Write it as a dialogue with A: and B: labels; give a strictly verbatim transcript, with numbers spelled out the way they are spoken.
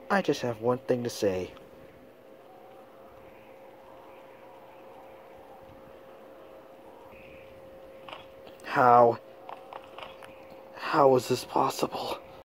A: I just have one thing to say. How? How is this possible?